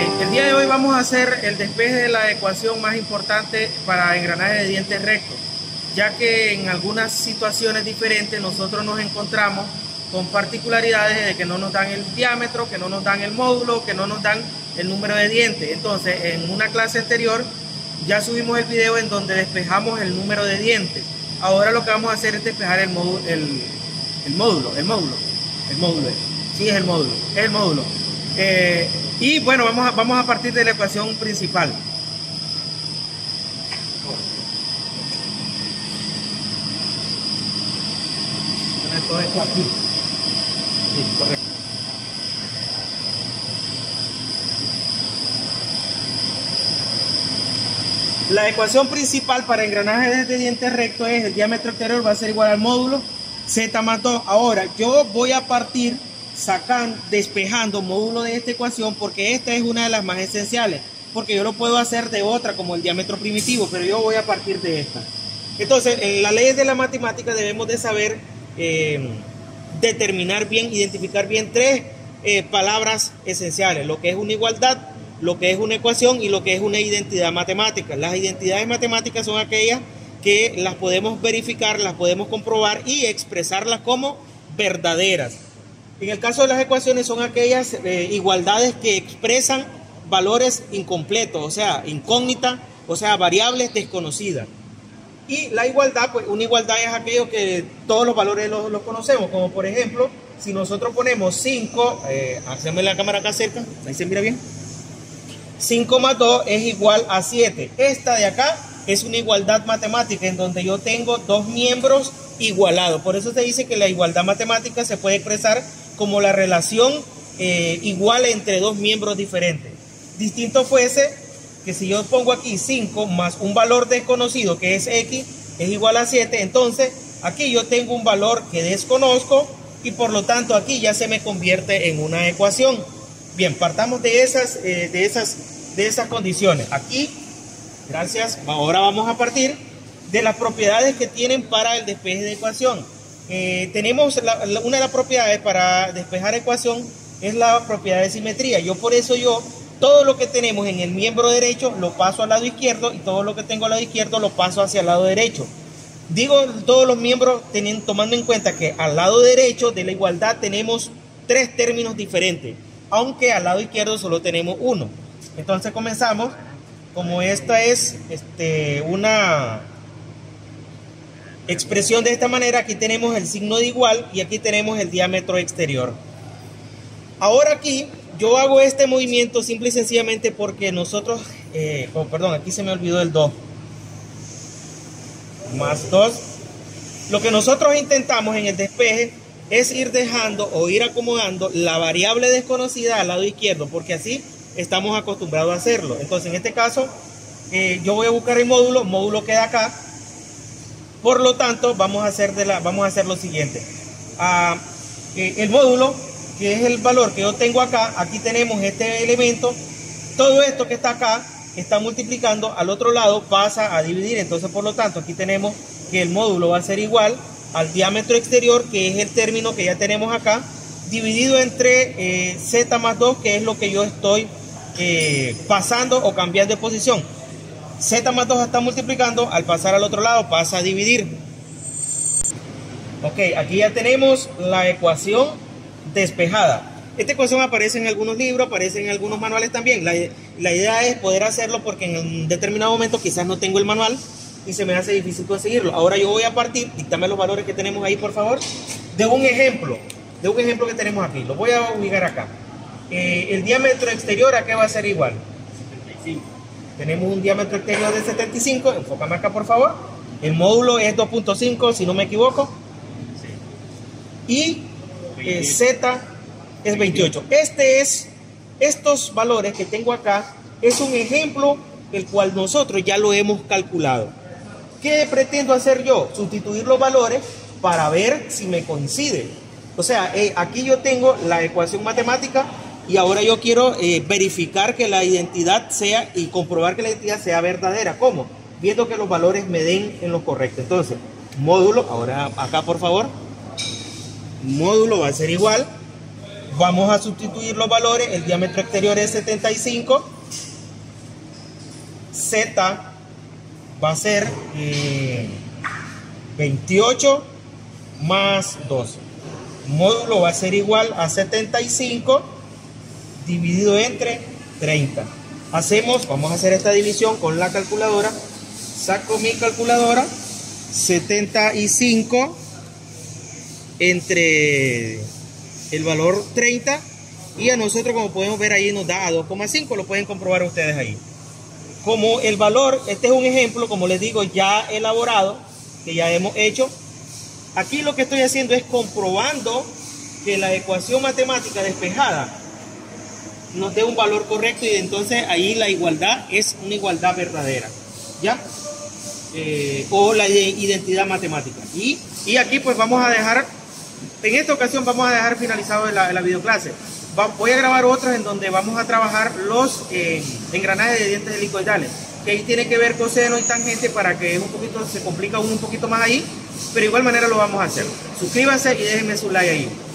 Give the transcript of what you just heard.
El día de hoy vamos a hacer el despeje de la ecuación más importante para engranaje de dientes rectos, ya que en algunas situaciones diferentes nosotros nos encontramos con particularidades de que no nos dan el diámetro, que no nos dan el módulo, que no nos dan el número de dientes. Entonces, en una clase anterior ya subimos el video en donde despejamos el número de dientes. Ahora lo que vamos a hacer es despejar el módulo. Sí, es el módulo. Y bueno, vamos a partir de la ecuación principal. Todo esto aquí. Sí, correcto. La ecuación principal para engranaje de dientes rectos es el diámetro exterior va a ser igual al módulo Z más 2. Ahora yo voy a partir despejando módulo de esta ecuación, porque esta es una de las más esenciales, porque yo lo puedo hacer de otra como el diámetro primitivo, pero yo voy a partir de esta. Entonces, en las leyes de la matemática debemos de saber determinar bien, identificar bien tres palabras esenciales: lo que es una igualdad, lo que es una ecuación y lo que es una identidad matemática. Las identidades matemáticas son aquellas que las podemos verificar, las podemos comprobar y expresarlas como verdaderas. En el caso de las ecuaciones son aquellas igualdades que expresan valores incompletos, o sea, incógnitas, o sea, variables desconocidas. Y la igualdad, pues una igualdad es aquello que todos los valores los conocemos, como por ejemplo, si nosotros ponemos 5, hacemos la cámara acá cerca, ahí se mira bien, 5 más 2 es igual a 7. Esta de acá es una igualdad matemática en donde yo tengo dos miembros igualados. Por eso se dice que la igualdad matemática se puede expresar como la relación igual entre dos miembros diferentes. Distinto fuese que si yo pongo aquí 5 más un valor desconocido que es x es igual a 7, entonces aquí yo tengo un valor que desconozco y por lo tanto aquí ya se me convierte en una ecuación. Bien, partamos de esas condiciones. Aquí, gracias, ahora vamos a partir de las propiedades que tienen para el despeje de ecuación. Tenemos una de las propiedades para despejar ecuación es la propiedad de simetría. Por eso todo lo que tenemos en el miembro derecho lo paso al lado izquierdo y todo lo que tengo al lado izquierdo lo paso hacia el lado derecho. Digo todos los miembros tomando en cuenta que al lado derecho de la igualdad tenemos tres términos diferentes, aunque al lado izquierdo solo tenemos uno. Entonces comenzamos, como esta es una expresión de esta manera, aquí tenemos el signo de igual y aquí tenemos el diámetro exterior. Ahora aquí yo hago este movimiento simple y sencillamente porque nosotros, aquí se me olvidó el 2, más 2. Lo que nosotros intentamos en el despeje es ir dejando o ir acomodando la variable desconocida al lado izquierdo, porque así estamos acostumbrados a hacerlo. Entonces en este caso yo voy a buscar el módulo queda acá. Por lo tanto vamos a hacer lo siguiente. El módulo, que es el valor que yo tengo acá, aquí tenemos este elemento, todo esto que está acá está multiplicando, al otro lado pasa a dividir. Entonces por lo tanto aquí tenemos que el módulo va a ser igual al diámetro exterior, que es el término que ya tenemos acá, dividido entre z más 2, que es lo que yo estoy pasando o cambiando de posición. Z más 2 está multiplicando, al pasar al otro lado pasa a dividir. Ok, aquí ya tenemos la ecuación despejada. Esta ecuación aparece en algunos libros, aparece en algunos manuales también. La idea es poder hacerlo porque en un determinado momento quizás no tengo el manual y se me hace difícil conseguirlo. Ahora yo voy a partir, díctame los valores que tenemos ahí por favor, de un ejemplo que tenemos aquí. Lo voy a ubicar acá. El diámetro exterior, ¿a qué va a ser igual? 75. Tenemos un diámetro exterior de 75, enfócame acá por favor. El módulo es 2.5 si no me equivoco. Y Z es 28. Estos valores que tengo acá es un ejemplo el cual nosotros ya lo hemos calculado. ¿Qué pretendo hacer yo? Sustituir los valores para ver si me coincide. O sea, aquí yo tengo la ecuación matemática y ahora yo quiero verificar que la identidad sea y comprobar que la identidad sea verdadera. ¿Cómo? Viendo que los valores me den en lo correcto. Entonces, módulo, ahora acá por favor, módulo va a ser igual Vamos a sustituir los valores. El diámetro exterior es 75. Z va a ser 28 más 12. Módulo va a ser igual a 75 dividido entre 30. Vamos a hacer esta división con la calculadora. Saco mi calculadora. 75 entre el valor 30, y a nosotros, como podemos ver ahí, nos da a 2,5. Lo pueden comprobar ustedes ahí. Como el valor, este es un ejemplo, como les digo, ya elaborado, que ya hemos hecho. Aquí lo que estoy haciendo es comprobando que la ecuación matemática despejada nos dé un valor correcto, y entonces ahí la igualdad es una igualdad verdadera, ¿ya? O la identidad matemática. Y aquí pues vamos a dejar, en esta ocasión vamos a dejar finalizado la videoclase. Voy a grabar otras en donde vamos a trabajar los engranajes de dientes helicoidales, que ahí tiene que ver coseno y tangente, para que se complica un poquito más ahí, pero de igual manera lo vamos a hacer. Suscríbanse y déjenme su like ahí.